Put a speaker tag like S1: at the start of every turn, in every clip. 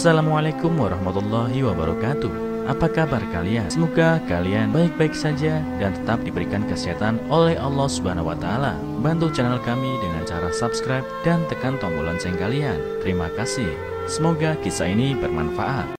S1: Assalamualaikum warahmatullahi wabarakatuh. Apa kabar kalian? Semoga kalian baik-baik saja dan tetap diberikan kesehatan oleh Allah Subhanahu wa Ta'ala. Bantu channel kami dengan cara subscribe dan tekan tombol lonceng kalian. Terima kasih. Semoga kisah ini bermanfaat.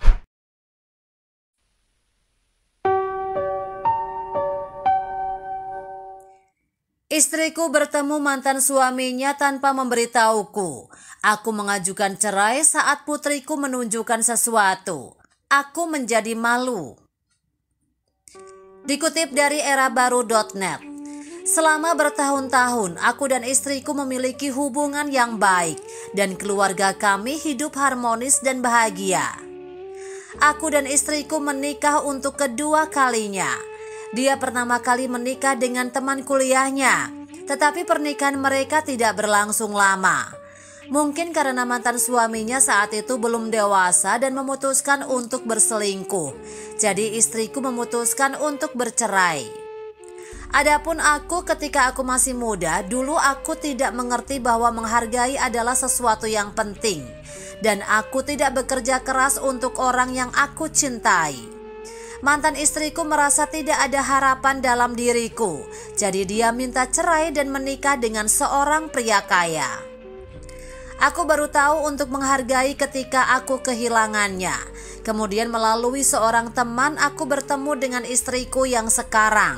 S2: Istriku bertemu mantan suaminya tanpa memberitahuku. Aku mengajukan cerai saat putriku menunjukkan sesuatu. Aku menjadi malu. Dikutip dari erabaru.net. Selama bertahun-tahun, aku dan istriku memiliki hubungan yang baik dan keluarga kami hidup harmonis dan bahagia. Aku dan istriku menikah untuk kedua kalinya. Dia pertama kali menikah dengan teman kuliahnya, tetapi pernikahan mereka tidak berlangsung lama. Mungkin karena mantan suaminya saat itu belum dewasa dan memutuskan untuk berselingkuh. Jadi istriku memutuskan untuk bercerai. Adapun aku, ketika aku masih muda, dulu aku tidak mengerti bahwa menghargai adalah sesuatu yang penting. Dan aku tidak bekerja keras untuk orang yang aku cintai. Mantan istriku merasa tidak ada harapan dalam diriku, jadi dia minta cerai dan menikah dengan seorang pria kaya. Aku baru tahu untuk menghargai ketika aku kehilangannya. Kemudian melalui seorang teman aku bertemu dengan istriku yang sekarang.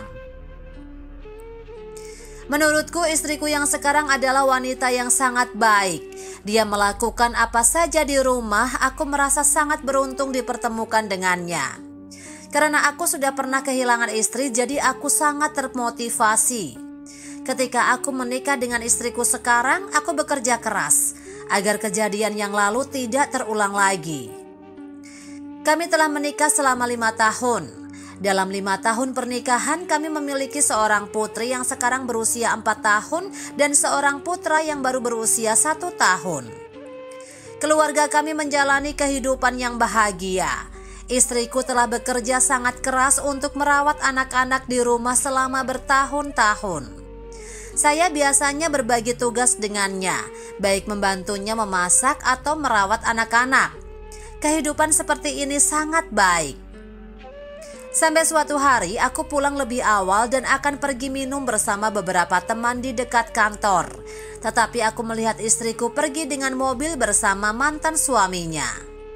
S2: Menurutku istriku yang sekarang adalah wanita yang sangat baik. Dia melakukan apa saja di rumah, aku merasa sangat beruntung dipertemukan dengannya. Karena aku sudah pernah kehilangan istri, jadi aku sangat termotivasi. Ketika aku menikah dengan istriku sekarang, aku bekerja keras agar kejadian yang lalu tidak terulang lagi. Kami telah menikah selama 5 tahun. Dalam 5 tahun pernikahan, kami memiliki seorang putri yang sekarang berusia 4 tahun dan seorang putra yang baru berusia 1 tahun. Keluarga kami menjalani kehidupan yang bahagia. Istriku telah bekerja sangat keras untuk merawat anak-anak di rumah selama bertahun-tahun. Saya biasanya berbagi tugas dengannya, baik membantunya memasak atau merawat anak-anak. Kehidupan seperti ini sangat baik. Sampai suatu hari aku pulang lebih awal dan akan pergi minum bersama beberapa teman di dekat kantor. Tetapi aku melihat istriku pergi dengan mobil bersama mantan suaminya.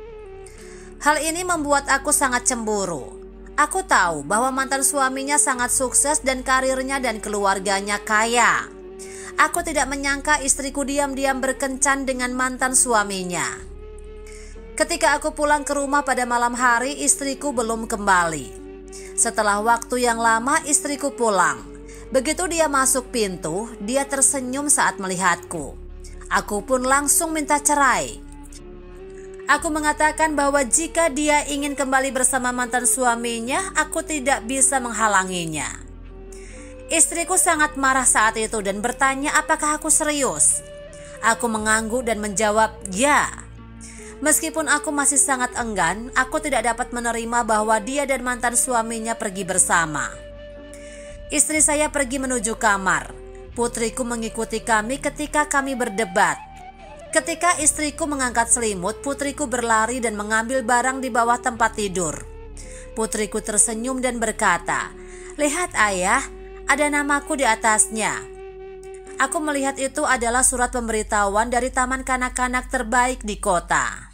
S2: Hal ini membuat aku sangat cemburu. Aku tahu bahwa mantan suaminya sangat sukses dan karirnya dan keluarganya kaya. Aku tidak menyangka istriku diam-diam berkencan dengan mantan suaminya. Ketika aku pulang ke rumah pada malam hari, istriku belum kembali. Setelah waktu yang lama, istriku pulang. Begitu dia masuk pintu, dia tersenyum saat melihatku. Aku pun langsung minta cerai. Aku mengatakan bahwa jika dia ingin kembali bersama mantan suaminya, aku tidak bisa menghalanginya. Istriku sangat marah saat itu dan bertanya apakah aku serius. Aku mengangguk dan menjawab ya. Meskipun aku masih sangat enggan, aku tidak dapat menerima bahwa dia dan mantan suaminya pergi bersama. Istri saya pergi menuju kamar. Putriku mengikuti kami ketika kami berdebat. Ketika istriku mengangkat selimut, putriku berlari dan mengambil barang di bawah tempat tidur. Putriku tersenyum dan berkata, "Lihat ayah, ada namaku di atasnya." Aku melihat itu adalah surat pemberitahuan dari taman kanak-kanak terbaik di kota.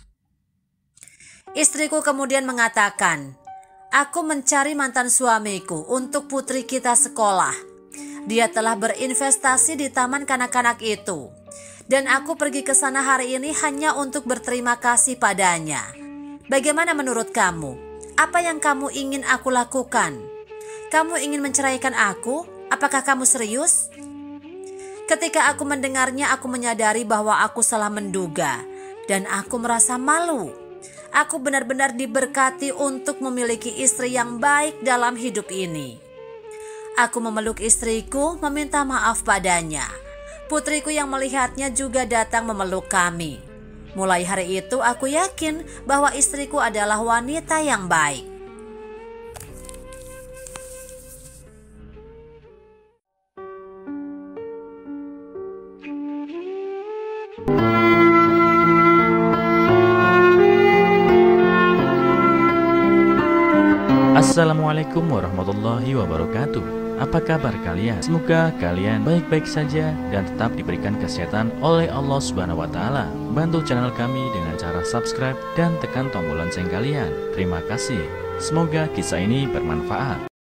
S2: Istriku kemudian mengatakan, "Aku mencari mantan suamiku untuk putri kita sekolah. Dia telah berinvestasi di taman kanak-kanak itu. Dan aku pergi ke sana hari ini hanya untuk berterima kasih padanya. Bagaimana menurut kamu? Apa yang kamu ingin aku lakukan? Kamu ingin menceraikan aku? Apakah kamu serius?" Ketika aku mendengarnya, aku menyadari bahwa aku salah menduga. Dan aku merasa malu. Aku benar-benar diberkati untuk memiliki istri yang baik dalam hidup ini. Aku memeluk istriku, meminta maaf padanya. Putriku yang melihatnya juga datang memeluk kami. Mulai hari itu aku yakin bahwa istriku adalah wanita yang baik.
S1: Assalamualaikum warahmatullahi wabarakatuh. Apa kabar kalian? Semoga kalian baik-baik saja dan tetap diberikan kesehatan oleh Allah Subhanahu wa taala. Bantu channel kami dengan cara subscribe dan tekan tombol lonceng kalian. Terima kasih. Semoga kisah ini bermanfaat.